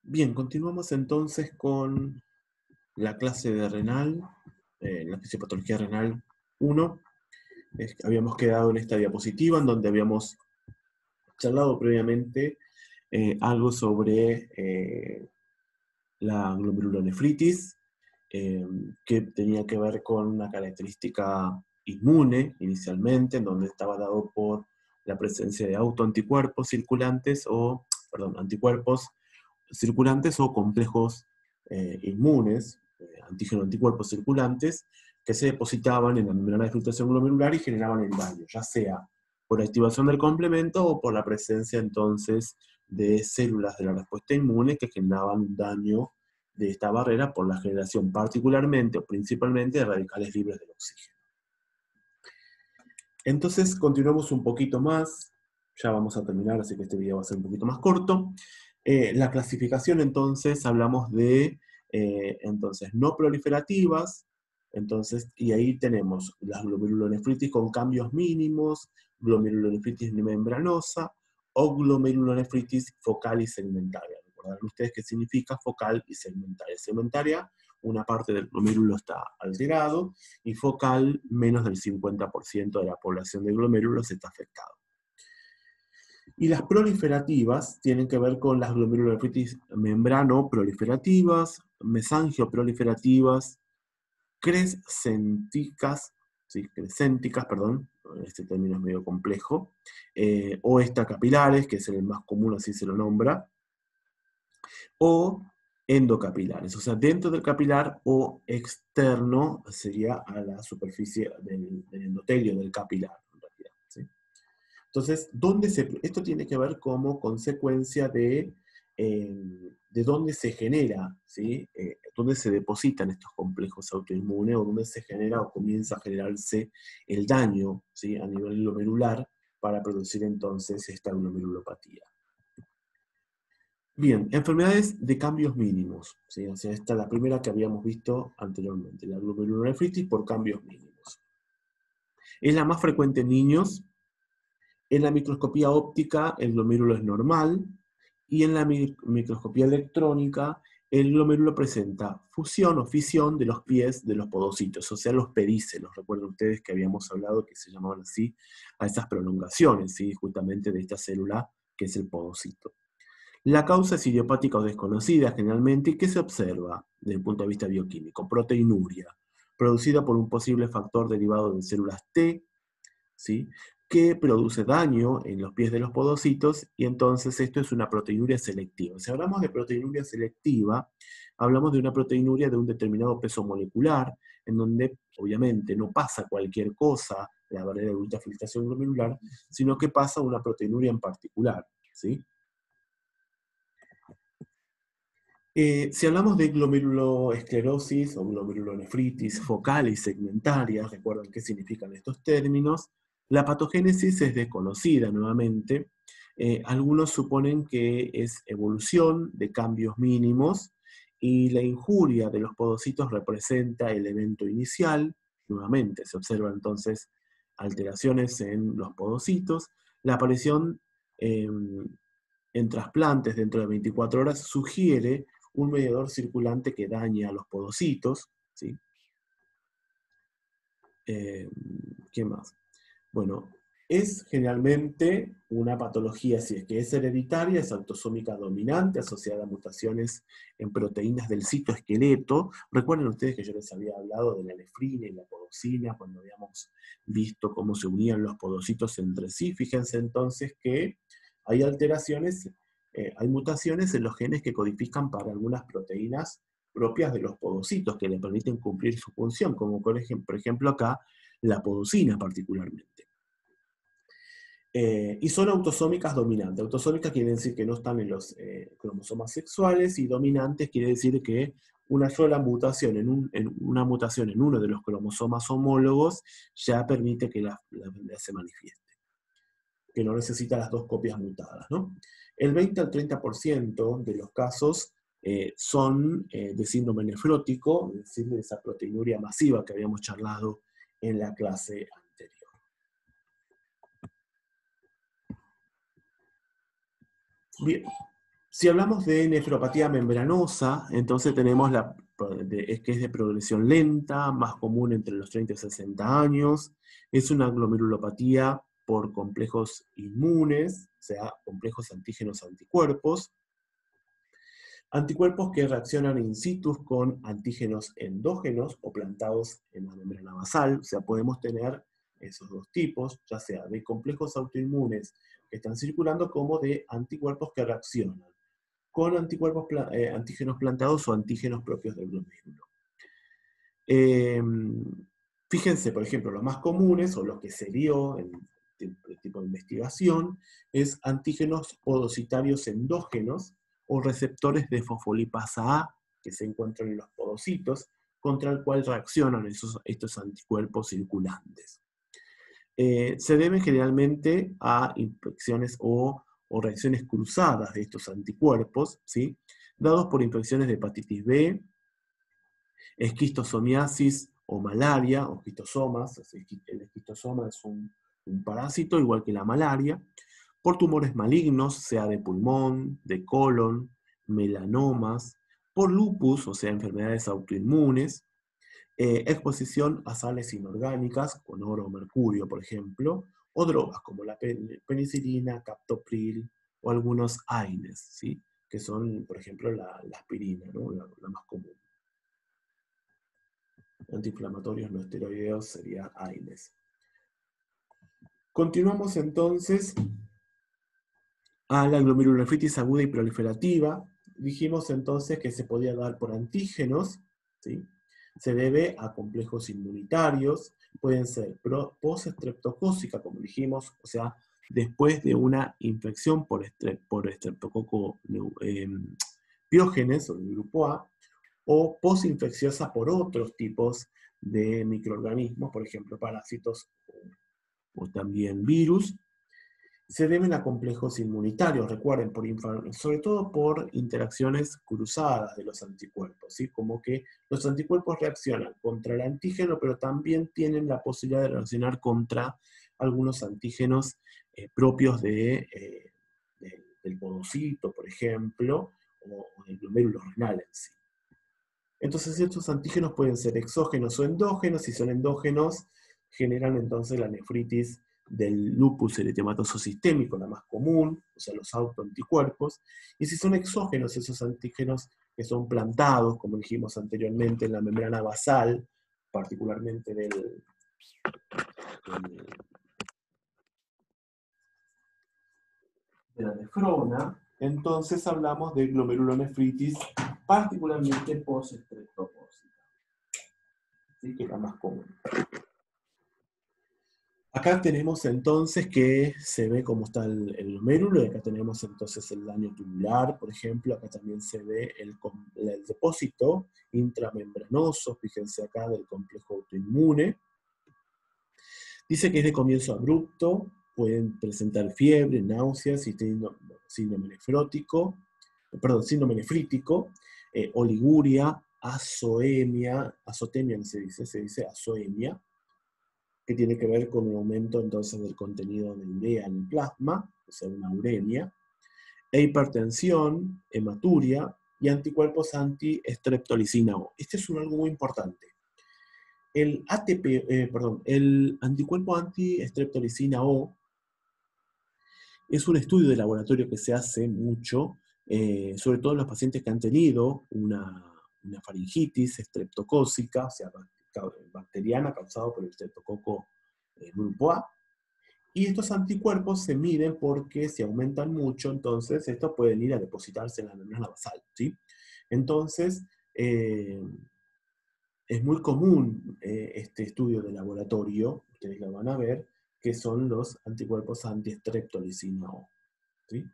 Bien, continuamos entonces con la clase de renal, la fisiopatología renal 1. Habíamos quedado en esta diapositiva en donde habíamos charlado previamente algo sobre la glomerulonefritis, que tenía que ver con una característica inmune inicialmente, en donde estaba dado por la presencia de autoanticuerpos circulantes anticuerpos circulantes o complejos inmunes, antígeno-anticuerpos circulantes, que se depositaban en la membrana de filtración glomerular y generaban el daño, ya sea por activación del complemento o por la presencia entonces de células de la respuesta inmune que generaban un daño de esta barrera por la generación particularmente o principalmente de radicales libres del oxígeno. Entonces continuamos un poquito más, ya vamos a terminar, así que este video va a ser un poquito más corto. La clasificación entonces, hablamos de entonces, no proliferativas, entonces, y ahí tenemos las glomerulonefritis con cambios mínimos, glomerulonefritis membranosa o glomerulonefritis focal y segmentaria. Recuerden ustedes qué significa focal y segmentaria. Segmentaria, una parte del glomérulo está alterado, y focal, menos del 50% de la población de glomérulos está afectado. Y las proliferativas tienen que ver con las glomerulonefritis membrano proliferativas, mesangioproliferativas, crescénticas, ¿sí? Este término es medio complejo, o extracapilares, que es el más común, así se lo nombra, o endocapilares, o sea, dentro del capilar o externo sería a la superficie del endotelio del capilar, en realidad, ¿sí? Entonces, esto tiene que ver como consecuencia de dónde se genera, ¿sí? Dónde se depositan estos complejos autoinmunes, o dónde se genera o comienza a generarse el daño, ¿sí? A nivel glomerular, para producir entonces esta glomerulopatía. Bien, enfermedades de cambios mínimos, ¿sí? O sea, esta es la primera que habíamos visto anteriormente, la glomerulonefritis por cambios mínimos. Es la más frecuente en niños. En la microscopía óptica el glomérulo es normal, y en la microscopía electrónica el glomérulo presenta fusión o fisión de los pies de los podocitos, o sea, los pedícelos. Recuerden ustedes que habíamos hablado que se llamaban así a estas prolongaciones, ¿sí? Justamente de esta célula que es el podocito. La causa es idiopática o desconocida generalmente, y ¿qué se observa desde el punto de vista bioquímico? Proteinuria, producida por un posible factor derivado de células T, ¿sí? Que produce daño en los pies de los podocitos, y entonces esto es una proteinuria selectiva. Si hablamos de proteinuria selectiva, hablamos de una proteinuria de un determinado peso molecular, en donde obviamente no pasa cualquier cosa, la barrera de ultrafiltración glomerular, sino que pasa una proteinuria en particular, ¿sí? Si hablamos de glomeruloesclerosis o glomerulonefritis focal y segmentaria, recuerden qué significan estos términos, la patogénesis es desconocida nuevamente. Algunos suponen que es evolución de cambios mínimos, y la injuria de los podocitos representa el evento inicial. Nuevamente se observan entonces alteraciones en los podocitos. La aparición en trasplantes dentro de 24 horas sugiere un mediador circulante que daña a los podocitos, ¿sí? ¿Qué más? Bueno, es generalmente una patología, si es que es hereditaria, es autosómica dominante, asociada a mutaciones en proteínas del citoesqueleto. Recuerden ustedes que yo les había hablado de la nefrina y la podocina cuando habíamos visto cómo se unían los podocitos entre sí. Fíjense entonces que hay alteraciones, hay mutaciones en los genes que codifican para algunas proteínas propias de los podocitos que le permiten cumplir su función, como por ejemplo acá la podocina particularmente. Y son autosómicas dominantes. Autosómicas quiere decir que no están en los cromosomas sexuales, y dominantes quiere decir que una sola mutación una mutación en uno de los cromosomas homólogos ya permite que la enfermedad se manifieste, que no necesita las dos copias mutadas, ¿no? El 20 al 30% de los casos son de síndrome nefrótico, es decir, de esa proteinuria masiva que habíamos charlado en la clase anterior. Bien, Si hablamos de nefropatía membranosa, entonces tenemos que es de progresión lenta, más común entre los 30 y 60 años. Es una glomerulopatía por complejos inmunes, o sea, complejos antígenos-anticuerpos. Anticuerpos que reaccionan in situ con antígenos endógenos o plantados en la membrana basal, o sea, podemos tener esos dos tipos, ya sea de complejos autoinmunes que están circulando como de anticuerpos que reaccionan con antígenos plantados o antígenos propios del glomérulo. Fíjense, por ejemplo, los más comunes, o lo que se dio en el tipo de investigación, es antígenos podocitarios endógenos o receptores de fosfolipasa A que se encuentran en los podocitos, contra el cual reaccionan estos anticuerpos circulantes. Se deben generalmente a infecciones o reacciones cruzadas de estos anticuerpos, ¿sí? Dados por infecciones de hepatitis B, esquistosomiasis o malaria, o esquistosomas. El esquistosoma es un parásito, igual que la malaria, por tumores malignos, sea de pulmón, de colon, melanomas, por lupus, o sea, enfermedades autoinmunes, exposición a sales inorgánicas, con oro o mercurio, por ejemplo, o drogas como la penicilina, captopril o algunos AINES, ¿sí? Que son, por ejemplo, la aspirina, ¿no? la más común. Antiinflamatorios no esteroideos sería AINES. Continuamos entonces a la glomerulonefritis aguda y proliferativa. Dijimos entonces que se podía dar por antígenos, ¿sí? Se debe a complejos inmunitarios, pueden ser post-estreptocócica, como dijimos, o sea, después de una infección por estreptococo piógenes o del grupo A, o post-infecciosa por otros tipos de microorganismos, por ejemplo, parásitos o también virus. Se deben a complejos inmunitarios, recuerden, sobre todo por interacciones cruzadas de los anticuerpos, ¿sí? Como que los anticuerpos reaccionan contra el antígeno, pero también tienen la posibilidad de reaccionar contra algunos antígenos propios del podocito, por ejemplo, o del glomérulo renal en sí. Entonces estos antígenos pueden ser exógenos o endógenos. Si son endógenos, generan entonces la nefritis del lupus eritematoso sistémico, la más común, o sea, los autoanticuerpos. Y si son exógenos, esos antígenos que son plantados, como dijimos anteriormente, en la membrana basal, particularmente de la nefrona, entonces hablamos de glomerulonefritis, particularmente post-estreptocócica, ¿sí? Que es la más común. Acá tenemos entonces que se ve cómo está el glomérulo, y acá tenemos entonces el daño tubular, por ejemplo. Acá también se ve el depósito intramembranoso, fíjense acá, del complejo autoinmune. Dice que es de comienzo abrupto, pueden presentar fiebre, náuseas y síndrome nefrítico, oliguria, azotemia no se dice azoemia, que tiene que ver con un aumento entonces del contenido de urea en el plasma, o sea, una uremia, e hipertensión, hematuria y anticuerpos anti-streptolicina O. Este es algo muy importante. El el anticuerpo anti-streptolicina O es un estudio de laboratorio que se hace mucho, sobre todo en los pacientes que han tenido una faringitis estreptocócica, o sea, bacteriana, causada por el estreptococo grupo A. Y estos anticuerpos se miden porque si aumentan mucho, entonces estos pueden ir a depositarse en la membrana basal, ¿sí? Entonces, es muy común este estudio de laboratorio, ustedes lo van a ver, que son los anticuerpos anti-streptolicina O, ¿sí?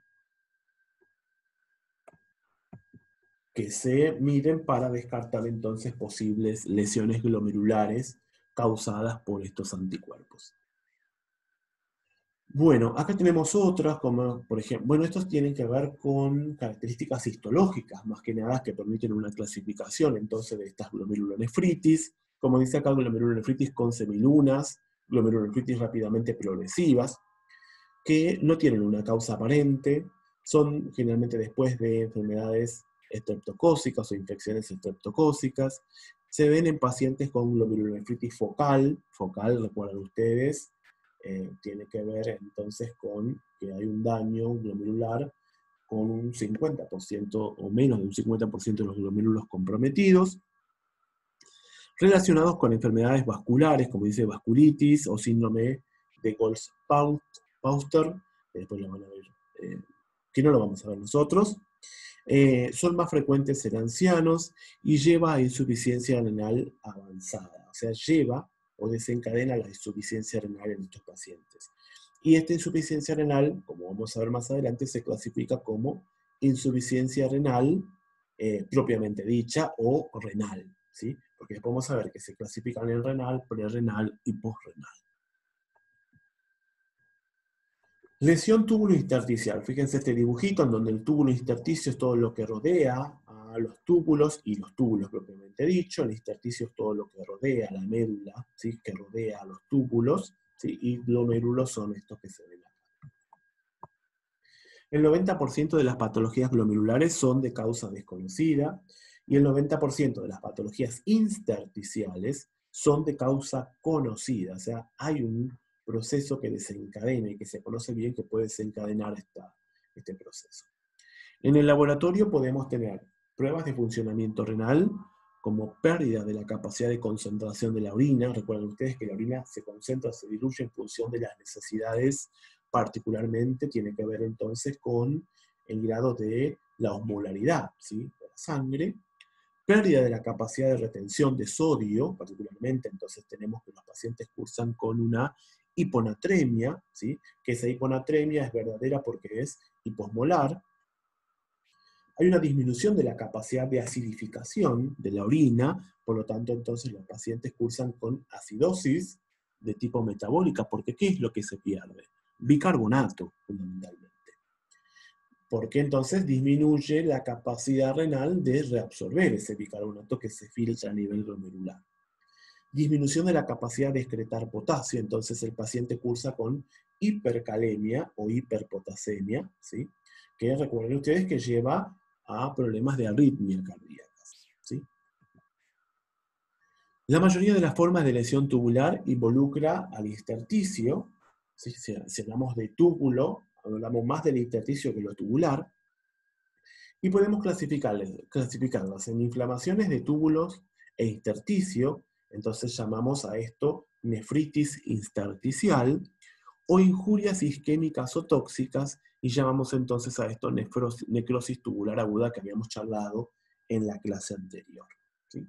Que se miden para descartar entonces posibles lesiones glomerulares causadas por estos anticuerpos. Bueno, acá tenemos otras, como por ejemplo, bueno, estos tienen que ver con características histológicas, más que nada, que permiten una clasificación entonces de estas glomerulonefritis. Como dice acá, glomerulonefritis con semilunas, glomerulonefritis rápidamente progresivas, que no tienen una causa aparente, Son generalmente después de enfermedades estreptocócicas o infecciones estreptocócicas. Se ven en pacientes con glomerulonefritis focal. Focal, recuerdan ustedes, tiene que ver entonces con que hay un daño glomerular con un 50% o menos de un 50% de los glomérulos comprometidos, relacionados con enfermedades vasculares, como dice vasculitis o síndrome de Goltz-Pauster, después lo van a ver, que no lo vamos a ver nosotros. Son más frecuentes en ancianos y lleva a insuficiencia renal avanzada, o sea, lleva o desencadena la insuficiencia renal en estos pacientes. Y esta insuficiencia renal, como vamos a ver más adelante, se clasifica como insuficiencia renal propiamente dicha o renal, ¿sí? Porque después vamos a ver que se clasifican en renal, prerrenal y posrenal. Lesión túbulo intersticial. Fíjense este dibujito en donde el túbulo intersticio es todo lo que rodea a los túbulos, y los túbulos propiamente dicho. El intersticio es todo lo que rodea la médula, ¿sí? Que rodea a los túbulos, ¿sí? Y glomérulos son estos que se ven acá. El 90% de las patologías glomerulares son de causa desconocida, y el 90% de las patologías intersticiales son de causa conocida. O sea, hay un proceso que desencadena y que se conoce bien que puede desencadenar este proceso. En el laboratorio podemos tener pruebas de funcionamiento renal, como pérdida de la capacidad de concentración de la orina. Recuerden ustedes que la orina se concentra, se diluye en función de las necesidades, particularmente tiene que ver entonces con el grado de la osmolaridad, ¿sí? De la sangre. Pérdida de la capacidad de retención de sodio, particularmente, entonces tenemos que los pacientes cursan con una hiponatremia, ¿sí? Que esa hiponatremia es verdadera porque es hiposmolar. Hay una disminución de la capacidad de acidificación de la orina, por lo tanto, entonces los pacientes cursan con acidosis de tipo metabólica, porque ¿qué es lo que se pierde? Bicarbonato, fundamentalmente. Porque entonces disminuye la capacidad renal de reabsorber ese bicarbonato que se filtra a nivel glomerular. Disminución de la capacidad de excretar potasio, entonces el paciente cursa con hipercalemia o hiperpotasemia, ¿sí? Que recuerden ustedes que lleva a problemas de arritmia cardíacas, ¿sí? La mayoría de las formas de lesión tubular involucra al intersticio, ¿sí? Si hablamos de túbulo, hablamos más del intersticio que lo tubular, y podemos clasificarlas en inflamaciones de túbulos e intersticio, entonces llamamos a esto nefritis intersticial, o injurias isquémicas o tóxicas, y llamamos entonces a esto necrosis tubular aguda, que habíamos charlado en la clase anterior, ¿sí?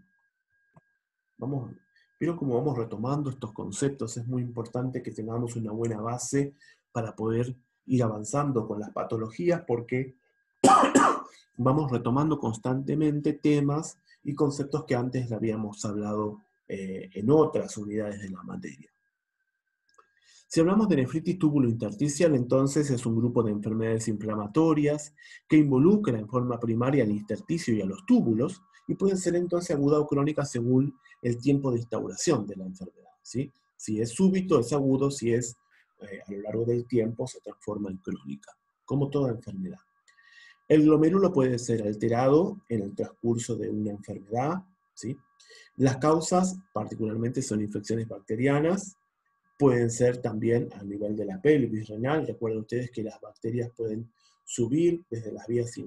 Vieron cómo vamos retomando estos conceptos. Es muy importante que tengamos una buena base para poder ir avanzando con las patologías, porque vamos retomando constantemente temas y conceptos que antes habíamos hablado en otras unidades de la materia. Si hablamos de nefritis túbulo-intersticial, entonces es un grupo de enfermedades inflamatorias que involucra en forma primaria al intersticio y a los túbulos, y pueden ser entonces aguda o crónica según el tiempo de instauración de la enfermedad, ¿sí? Si es súbito, es agudo; si es a lo largo del tiempo, se transforma en crónica, como toda enfermedad. El glomérulo puede ser alterado en el transcurso de una enfermedad, ¿sí? Las causas particularmente son infecciones bacterianas, pueden ser también a nivel de la pelvis renal. Recuerden ustedes que las bacterias pueden subir desde las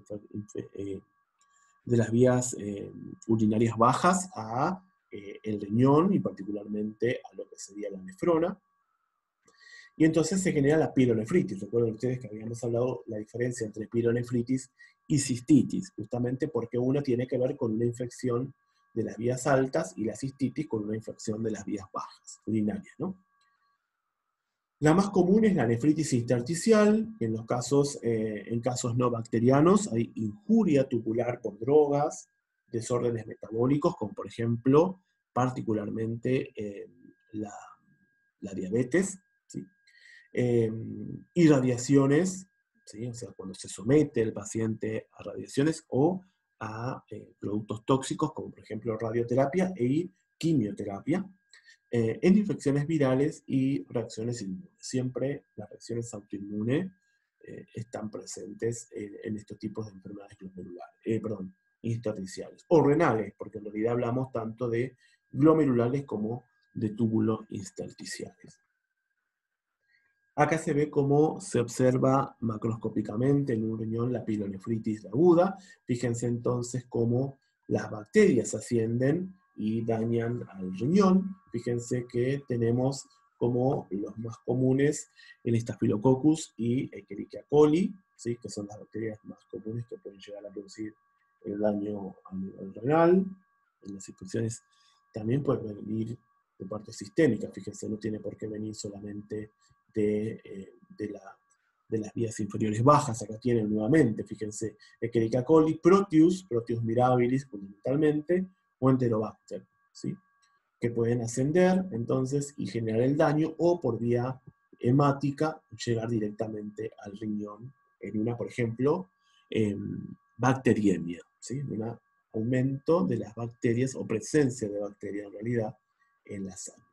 vías urinarias bajas a el riñón, y particularmente a lo que sería la nefrona. Y entonces se genera la pielonefritis. Recuerden ustedes que habíamos hablado la diferencia entre pielonefritis y cistitis, justamente porque una tiene que ver con una infección de las vías altas y la cistitis con una infección de las vías bajas, urinarias, ¿no? La más común es la nefritis intersticial. En casos no bacterianos hay injuria tubular por drogas, desórdenes metabólicos, como por ejemplo, particularmente la diabetes, ¿sí? Irradiaciones, ¿sí? O sea, cuando se somete el paciente a radiaciones o a productos tóxicos, como por ejemplo radioterapia y quimioterapia. En infecciones virales y reacciones inmunes. Siempre las reacciones autoinmunes están presentes en estos tipos de enfermedades intersticiales, o renales, porque en realidad hablamos tanto de glomerulares como de túbulos intersticiales. Acá se ve cómo se observa macroscópicamente en un riñón la pielonefritis aguda. Fíjense entonces cómo las bacterias ascienden y dañan al riñón. Fíjense que tenemos como los más comunes el Staphylococcus y Escherichia coli, ¿sí? Que son las bacterias más comunes que pueden llegar a producir el daño a nivel renal. En las infecciones también pueden venir de parte sistémica, fíjense, no tiene por qué venir solamente de las vías inferiores bajas. Acá tienen nuevamente, fíjense, Escherichia coli, Proteus mirabilis fundamentalmente, o Enterobacter, ¿sí? Que pueden ascender entonces y generar el daño, o por vía hemática llegar directamente al riñón en una, por ejemplo, bacteriemia, ¿sí? Un aumento de las bacterias o presencia de bacterias en realidad en la sangre.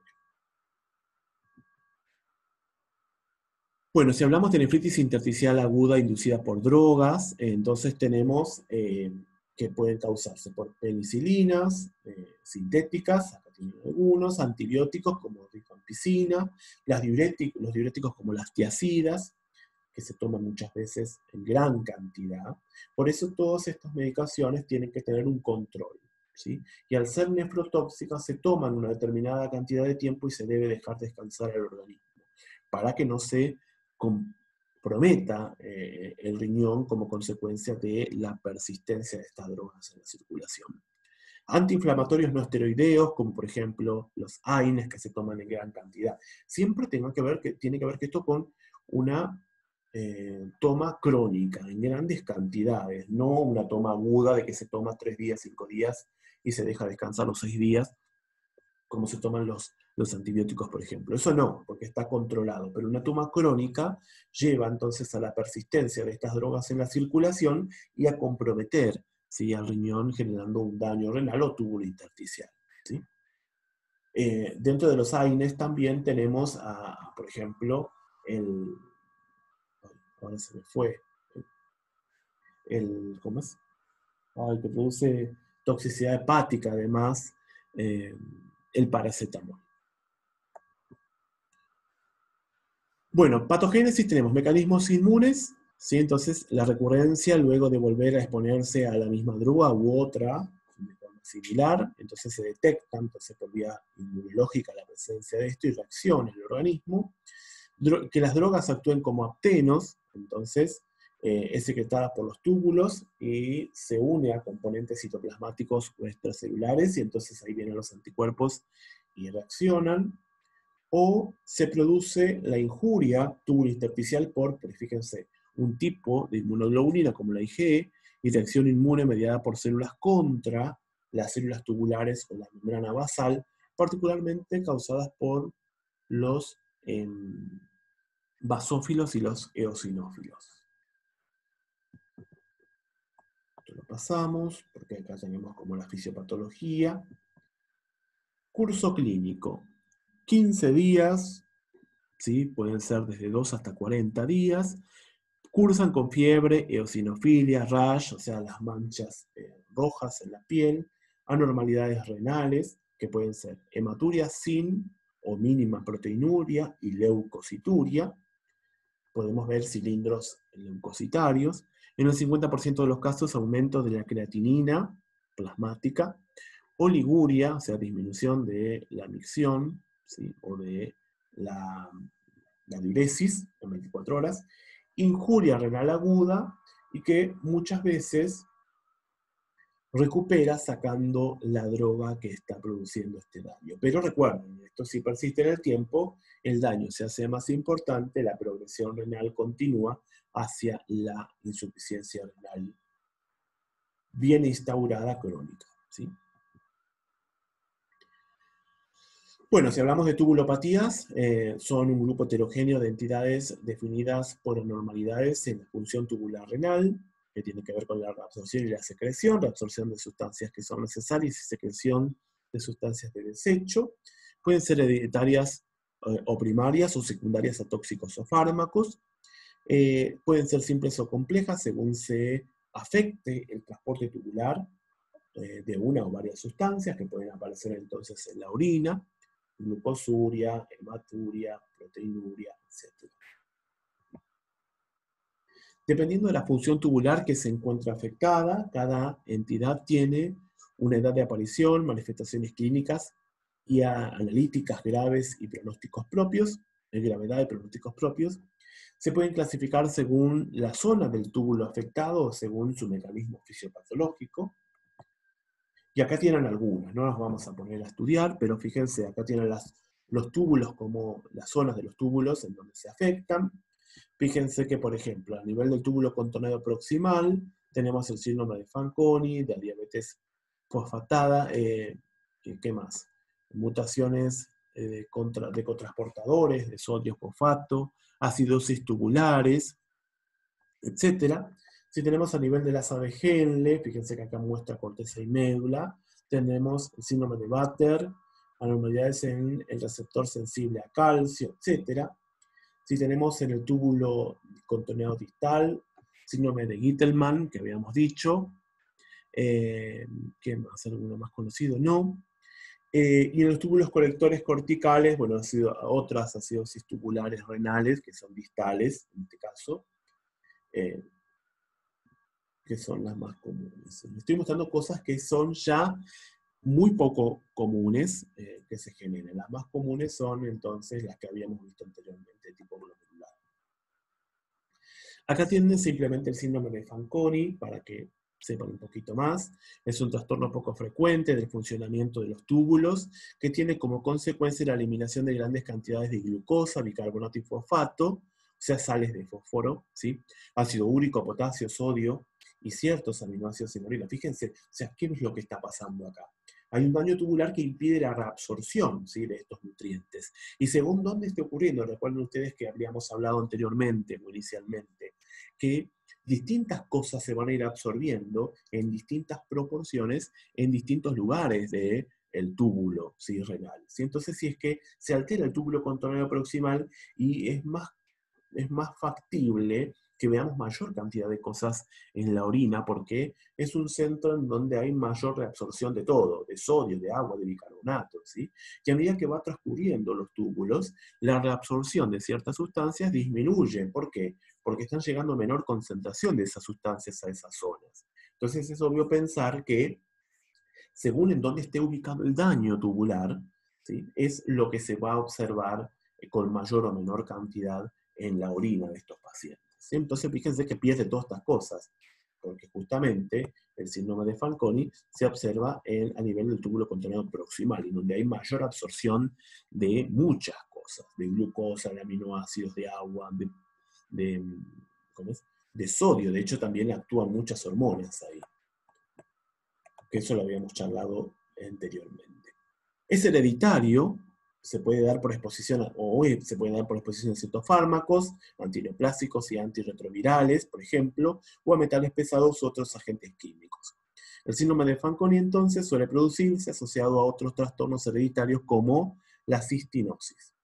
Bueno, si hablamos de nefritis intersticial aguda inducida por drogas, entonces tenemos que pueden causarse por penicilinas sintéticas, acá tienen algunos, antibióticos como rifampicina, los diuréticos como las tiazidas, que se toman muchas veces en gran cantidad. Por eso todas estas medicaciones tienen que tener un control, ¿sí? Y al ser nefrotóxicas se toman una determinada cantidad de tiempo y se debe dejar descansar el organismo, para que no se comprometa el riñón como consecuencia de la persistencia de estas drogas en la circulación. Antiinflamatorios no esteroideos, como por ejemplo los AINES que se toman en gran cantidad. Siempre tiene que ver que esto con una toma crónica, en grandes cantidades, no una toma aguda de que se toma 3 días, 5 días y se deja descansar los 6 días, como se toman los antibióticos, por ejemplo. Eso no, porque está controlado, pero una toma crónica lleva entonces a la persistencia de estas drogas en la circulación y a comprometer, ¿sí?, al riñón, generando un daño renal o túbulo intersticial, ¿sí? Dentro de los AINES también tenemos, por ejemplo, ahora se me fue, ¿cómo es? Que produce toxicidad hepática, además, el paracetamol. Bueno, patogénesis tenemos mecanismos inmunes, ¿sí? Entonces la recurrencia luego de volver a exponerse a la misma droga u otra de forma similar, entonces se detecta entonces por vía inmunológica la presencia de esto y reacciona el organismo. Que las drogas actúen como aptenos, entonces es secretada por los túbulos y se une a componentes citoplasmáticos o extracelulares, y entonces ahí vienen los anticuerpos y reaccionan. O se produce la injuria túbulo intersticial por, fíjense, un tipo de inmunoglobulina como la IgE y reacción inmune mediada por células contra las células tubulares o la membrana basal, particularmente causadas por los basófilos y los eosinófilos. Esto lo pasamos, porque acá tenemos como la fisiopatología. Curso clínico. 15 días, ¿sí? Pueden ser desde 2 hasta 40 días. Cursan con fiebre, eosinofilia, rash, o sea, las manchas rojas en la piel, anormalidades renales, que pueden ser hematuria sin o mínima proteinuria y leucocituria. Podemos ver cilindros leucocitarios. En el 50% de los casos, aumento de la creatinina plasmática, oliguria, o sea, disminución de la micción, ¿sí?, o de la diuresis en 24 horas, injuria renal aguda, y que muchas veces recupera sacando la droga que está produciendo este daño. Pero recuerden, esto si persiste en el tiempo, el daño se hace más importante, la progresión renal continúa hacia la insuficiencia renal bien instaurada crónica, ¿sí? Bueno, si hablamos de tubulopatías, son un grupo heterogéneo de entidades definidas por anormalidades en la función tubular renal, que tiene que ver con la reabsorción y la secreción, reabsorción de sustancias que son necesarias y secreción de sustancias de desecho. Pueden ser hereditarias o primarias o secundarias a tóxicos o fármacos. Pueden ser simples o complejas según se afecte el transporte tubular de una o varias sustancias que pueden aparecer entonces en la orina, glucosuria, hematuria, proteinuria, etc. Dependiendo de la función tubular que se encuentra afectada, cada entidad tiene una edad de aparición, manifestaciones clínicas y analíticas graves y pronósticos propios, gravedad y pronósticos propios. Se pueden clasificar según la zona del túbulo afectado o según su mecanismo fisiopatológico. Y acá tienen algunas, no las vamos a poner a estudiar, pero fíjense, acá tienen los túbulos como las zonas de los túbulos en donde se afectan. Fíjense que, por ejemplo, a nivel del túbulo contorneo proximal, tenemos el síndrome de Fanconi, de diabetes fosfatada, ¿qué más? Mutaciones de cotransportadores, de sodio fosfato, acidosis tubulares, etc. Si tenemos a nivel de la asa de Henle, fíjense que acá muestra corteza y médula, tenemos el síndrome de Batter, anormalidades en el receptor sensible a calcio, etc. Si tenemos en el túbulo contorneado distal, síndrome de Gittelman, que habíamos dicho, ¿qué más? ¿Alguno más conocido? No. Y en los túbulos colectores corticales, bueno, han sido otras acidosis tubulares renales, que son distales, en este caso, que son las más comunes. Les estoy mostrando cosas que son ya muy poco comunes que se generen. Las más comunes son entonces las que habíamos visto anteriormente, tipo glomerular. Acá tienen simplemente el síndrome de Fanconi, para que sepan un poquito más. Es un trastorno poco frecuente del funcionamiento de los túbulos, que tiene como consecuencia la eliminación de grandes cantidades de glucosa, bicarbonato y fosfato, o sea, sales de fósforo, ¿sí? Ácido úrico, potasio, sodio y ciertos aminoácidos en orina. Fíjense, o sea, ¿qué es lo que está pasando acá? Hay un daño tubular que impide la reabsorción, ¿sí?, de estos nutrientes. Y según dónde esté ocurriendo, recuerden ustedes que habríamos hablado anteriormente o inicialmente, que distintas cosas se van a ir absorbiendo en distintas proporciones en distintos lugares del túbulo, ¿sí?, renal, ¿sí? Entonces, si es que se altera el túbulo contorneo proximal y es más factible que veamos mayor cantidad de cosas en la orina, porque es un centro en donde hay mayor reabsorción de todo, de sodio, de agua, de bicarbonato, ¿sí? Y a medida que va transcurriendo los túbulos, la reabsorción de ciertas sustancias disminuye. ¿Por qué? Porque están llegando a menor concentración de esas sustancias a esas zonas. Entonces es obvio pensar que, según en dónde esté ubicado el daño tubular, ¿sí?, es lo que se va a observar con mayor o menor cantidad en la orina de estos pacientes, ¿sí? Entonces fíjense que pierde todas estas cosas, porque justamente el síndrome de Fanconi se observa a nivel del túbulo contorneo proximal, en donde hay mayor absorción de muchas cosas, de glucosa, de aminoácidos, de agua, de, ¿cómo es?, de sodio. De hecho, también actúan muchas hormonas ahí, que eso lo habíamos charlado anteriormente. Es hereditario, se puede dar por exposición, se puede dar por exposición a ciertos fármacos, antineoplásicos y antirretrovirales, por ejemplo, o a metales pesados u otros agentes químicos. El síndrome de Fanconi, entonces, suele producirse asociado a otros trastornos hereditarios como la cistinosis.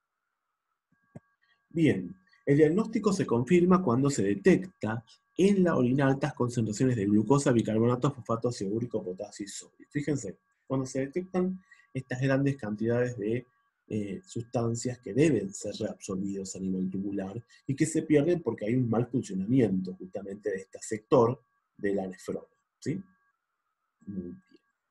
Bien, el diagnóstico se confirma cuando se detecta en la orina altas concentraciones de glucosa, bicarbonato, fosfato, ácido úrico, potasio y sodio. Fíjense, cuando se detectan estas grandes cantidades de sustancias que deben ser reabsorbidos a nivel tubular y que se pierden porque hay un mal funcionamiento justamente de este sector de la nefrona, ¿sí? Muy bien.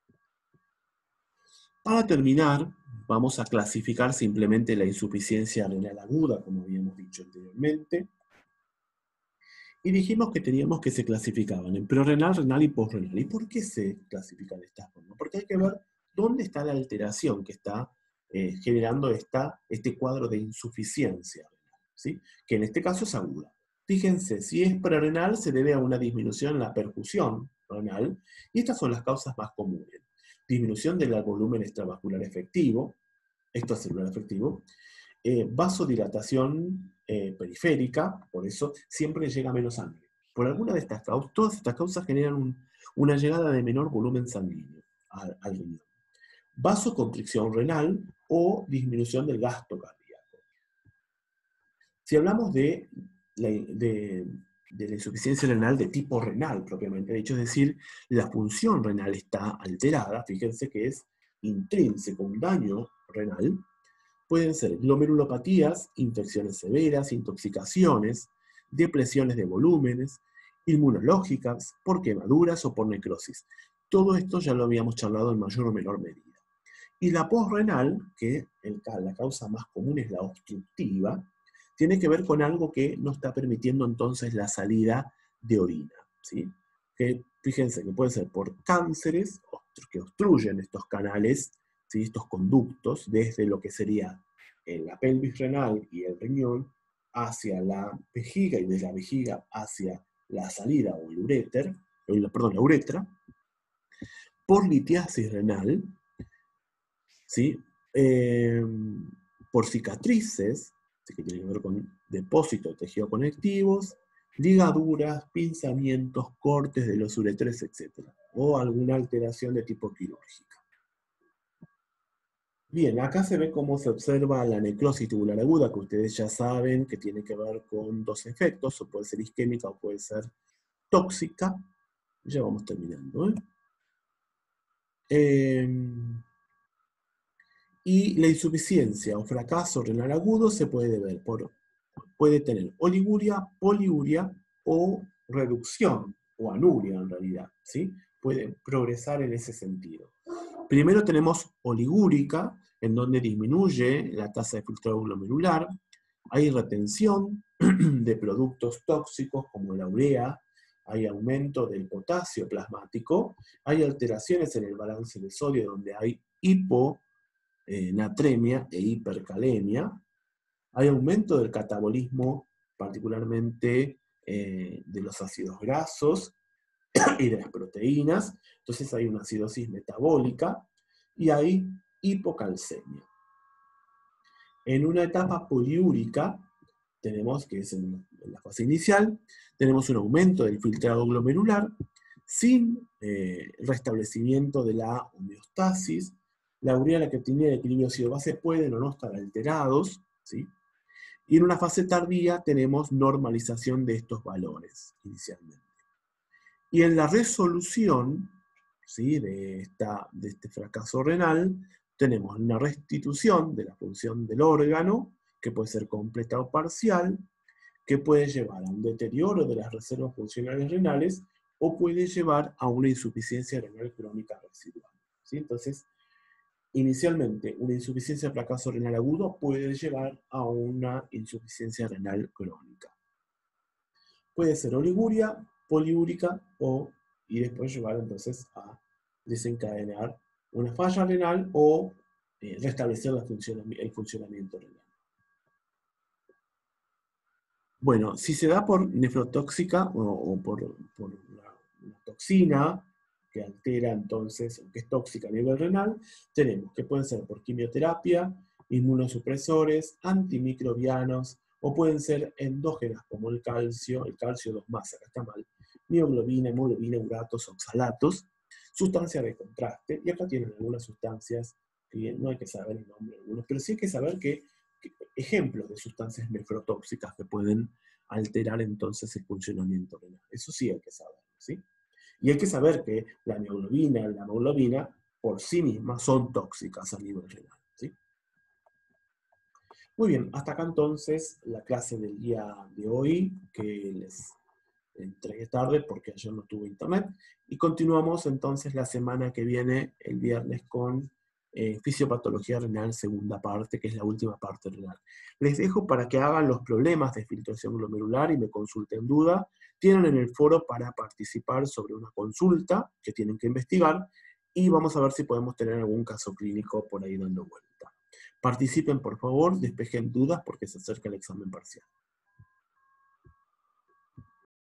Para terminar, vamos a clasificar simplemente la insuficiencia renal aguda, como habíamos dicho anteriormente. Y dijimos que teníamos que se clasificaban en prerrenal, renal y posrenal. ¿Y por qué se clasifican de esta forma? Porque hay que ver dónde está la alteración que está generando este cuadro de insuficiencia renal, ¿sí?, que en este caso es aguda. Fíjense, si es prerrenal se debe a una disminución en la perfusión renal, y estas son las causas más comunes. Disminución del volumen extravascular efectivo, extracelular efectivo, vasodilatación periférica, por eso siempre llega menos sangre. Por alguna de estas causas, todas estas causas generan una llegada de menor volumen sanguíneo al riñón. Vasoconstricción renal o disminución del gasto cardíaco. Si hablamos de de la insuficiencia renal de tipo renal, propiamente dicho, es decir, la función renal está alterada, fíjense que es intrínseco, un daño renal. Pueden ser glomerulopatías, infecciones severas, intoxicaciones, depresiones de volúmenes, inmunológicas, por quemaduras o por necrosis. Todo esto ya lo habíamos charlado en mayor o menor medida. Y la posrenal, que la causa más común es la obstructiva, tiene que ver con algo que no está permitiendo entonces la salida de orina, ¿sí? Que fíjense que puede ser por cánceres que obstruyen estos canales, ¿sí? Estos conductos, desde lo que sería la pelvis renal y el riñón hacia la vejiga y de la vejiga hacia la salida o el uréter, perdón, la uretra, por litiasis renal, ¿sí? Por cicatrices, que tienen que ver con depósitos de tejidos conectivos, ligaduras, pinzamientos, cortes de los uretres, etc. O alguna alteración de tipo quirúrgica. Bien, acá se ve cómo se observa la necrosis tubular aguda, que ustedes ya saben que tiene que ver con dos efectos, o puede ser isquémica o puede ser tóxica. Ya vamos terminando, y la insuficiencia o fracaso renal agudo se puede ver puede tener oliguria, poliuria o reducción, o anuria en realidad, ¿sí? Puede progresar en ese sentido. Primero tenemos oligúrica, en donde disminuye la tasa de filtrado glomerular, hay retención de productos tóxicos como la urea, hay aumento del potasio plasmático, hay alteraciones en el balance de sodio donde hay hiponatremia e hipercalemia, hay aumento del catabolismo, particularmente de los ácidos grasos y de las proteínas, entonces hay una acidosis metabólica y hay hipocalcemia. En una etapa poliúrica, tenemos, que es en la fase inicial, tenemos un aumento del filtrado glomerular sin restablecimiento de la homeostasis. La urea, la creatinina y el equilibrio ácido-base pueden o no estar alterados, ¿sí? Y en una fase tardía tenemos normalización de estos valores inicialmente. Y en la resolución, ¿sí?, de este fracaso renal, tenemos una restitución de la función del órgano, que puede ser completa o parcial, que puede llevar a un deterioro de las reservas funcionales renales o puede llevar a una insuficiencia renal crónica residual, ¿sí? Entonces, inicialmente, una insuficiencia fracaso renal agudo puede llevar a una insuficiencia renal crónica. Puede ser oliguria, poliúrica y después llevar entonces a desencadenar una falla renal o restablecer el funcionamiento renal. Bueno, si se da por nefrotóxica o por una toxina que altera entonces, que es tóxica a nivel renal, tenemos que pueden ser por quimioterapia, inmunosupresores, antimicrobianos, o pueden ser endógenas como el calcio 2+, acá está mal, mioglobina, hemoglobina, uratos, oxalatos, sustancias de contraste, y acá tienen algunas sustancias que no hay que saber el nombre de algunos, pero sí hay que saber que ejemplos de sustancias nefrotóxicas que pueden alterar entonces el funcionamiento renal. Eso sí hay que saber, ¿sí? Y hay que saber que la mioglobina y la hemoglobina por sí mismas son tóxicas a nivel renal, ¿sí? Muy bien, hasta acá entonces la clase del día de hoy, que les entregué tarde porque ayer no tuve internet, y continuamos entonces la semana que viene, el viernes, con fisiopatología renal, segunda parte, que es la última parte renal. Les dejo para que hagan los problemas de filtración glomerular y me consulten duda. Tienen en el foro para participar sobre una consulta que tienen que investigar y vamos a ver si podemos tener algún caso clínico por ahí dando vuelta. Participen, por favor, despejen dudas porque se acerca el examen parcial.